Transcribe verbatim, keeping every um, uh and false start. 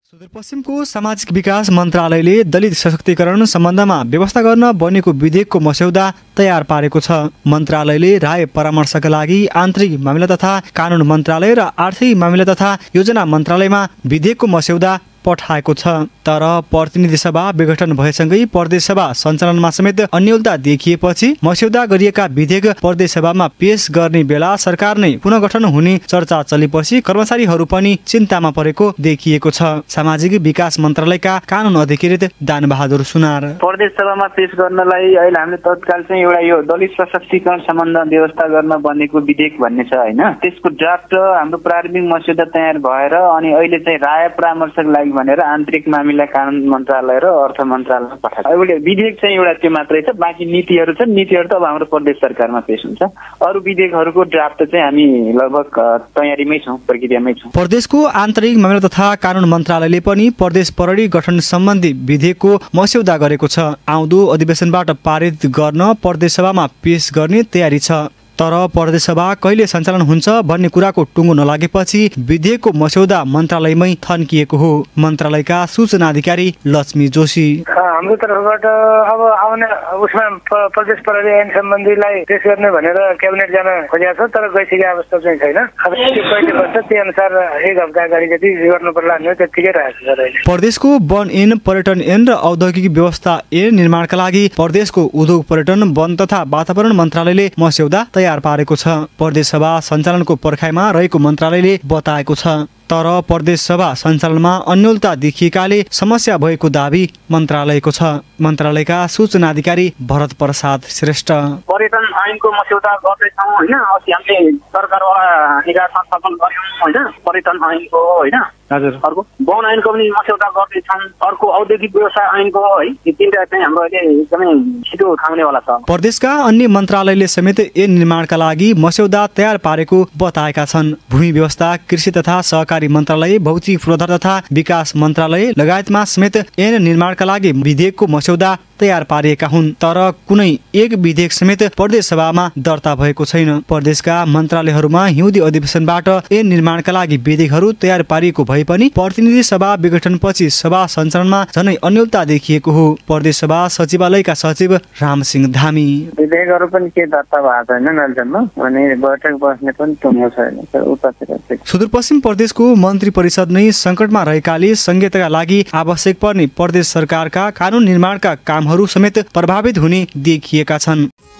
सुदूरपश्चिमको सामाजिक विकास मन्त्रालयले दलित सशक्तिकरण सम्बन्धमा व्यवस्था गर्न बनेको विधेयकको मस्यौदा तयार पारेको छ। मन्त्रालयले राय परामर्शका लागि आन्तरिक मामिला तथा कानुन मन्त्रालय र आर्थिक मामिला तथा योजना मन्त्रालयमा विधेयकको मस्यौदा पठाएको छ। तर प्रतिनिधि सभा विघटन भएसँगै प्रदेश सभा सञ्चालनमा समेत अन्योलता देखिएपछि मस्यौदा गरिएका विधेयक प्रदेश सभामा पेश गर्ने बेला सरकार नै पुनर्गठन हुने चर्चा चलेपछि कर्मचारीहरू पनि चिन्तामा परेको देखिएको छ। सामाजिक विकास मन्त्रालयका कानुन अधिकृत दानबहादुर सुनार प्रदेश सभामा पेश गर्नलाई अहिले हामीले तत्काल चाहिँ एउटा यो दलित सशक्तिकरण सम्बन्ध व्यवस्था गर्न बनेको विधेयक भन्ने छ हैन, त्यसको ड्राफ्ट हाम्रो प्रारम्भिक मस्यौदा तयार भएर अनि अहिले चाहिँ राय परामर्शका लागि भनेर आन्तरिक मामिला कानुन मन्त्रालय र अर्थ मन्त्रालयमा पठाएको। अहिले विधेयक चाहिँ एउटा त्यो मात्रै छ, बाँकी नीतिहरू छन्। नीतिहरू त अब हाम्रो प्रदेश सरकारमा पेश हुन्छ। अरू विधेयकहरूको ड्राफ्ट चाहिँ हामी लगभग तयारीमै छौँ, प्रक्रियामै छौँ। प्रदेशको आन्तरिक मामिला तथा कानुन मन्त्रालयले पनि प्रदेश प्रहरी गठन सम्बन्धी विधेयकको मस्यौदा गरेको छ। आउँदो अधिवेशनबाट पारित गर्न प्रदेश सभामा पेश गर्ने तयारी छ। तर प्रदेश सभा कहिले सञ्चालन हुन्छ भन्ने कुराको टुङ्गो नलागेपछि विधेयकको मस्यौदा मन्त्रालयमै थन्किएको हो। मन्त्रालयका सूचना अधिकारी लक्ष्मी जोशी हाम्रो तर्फबाट अब आउने उसमा प्रदेश प्रहरी ऐन सम्बन्धीलाई पेश गर्ने भनेर क्याबिनेट जान खोजेको छ, तर गइसकेको अवस्था चाहिँ छैन। अब त्यो कहिले गर्छ त्यही अनुसार एक हप्ता अगाडि जति गर्नु पर्ला भने त्यतिकै रहेको छ। प्रदेशको वन ऐन, पर्यटन ऐन र औद्योगिक व्यवस्था ऐन निर्माणका लागि प्रदेशको उद्योग, पर्यटन, वन तथा वातावरण मन्त्रालयले मस्यौदा तयार पारेको छ। प्रदेश सभा सञ्चालनको पर्खाइमा रहेको मन्त्रालयले बताएको छ। तर प्रदेश सभा सञ्चालनमा अन्योलता देखिएकाले समस्या भएको दाबी मन्त्रालयको छ। मन्त्रालयका सूचना अधिकारी भरत प्रसाद श्रेष्ठ पर्यटन ऐनको मस्यौदा गर्दैछौँ होइन, अस्ति हामीले सरकारवाला निकायमा सफल गऱ्यौँ होइन पर्यटन ऐनको होइन। हजुर, अर्को वन ऐनको पनि मस्यौदा गर्दैछौँ। अर्को औद्योगिक व्यवसाय ऐनको है, यो तिनवटा चाहिँ हाम्रो अहिले एकदमै छिटो थाम्नेवाला छ। प्रदेशका अन्य मन्त्रालयले समेत ऐन निर्माणका लागि मस्यौदा तयार पारेको बताएका छन्। भूमि व्यवस्था, कृषि तथा सहकारी मन्त्रालय, भौतिक पूर्वाधार तथा विकास मन्त्रालय लगायतमा समेत ऐन निर्माणका लागि विधेयकको मस्यौदा तयार पारिएका हुन्। तर कुनै एक विधेयक समेत प्रदेश सभामा दर्ता भएको छैन। प्रदेशका मन्त्रालयहरूमा हिउँदी अधिवेशनबाट ऐन निर्माणका लागि विधेयकहरू तयार पारिएको भए पनि प्रतिनिधि सभा विघटनपछि सभा सञ्चालनमा झनै अन्योलता देखिएको हो। प्रदेश सभा सचिवालयका सचिव रामसिंह धामी विधेयकहरू पनि के दर्ता भएको छैन नलजम्मा अनि बैठक बस्ने पनि टुङ्गो छैन उतातिर। सुदूरपश्चिम प्रदेशको मन्त्री परिषद नै सङ्कटमा रहेकाले संहिताका लागि आवश्यक पर्ने प्रदेश सरकारका कानुन निर्माणका काम हरू समेत प्रभावित हुने देखिएका छन्।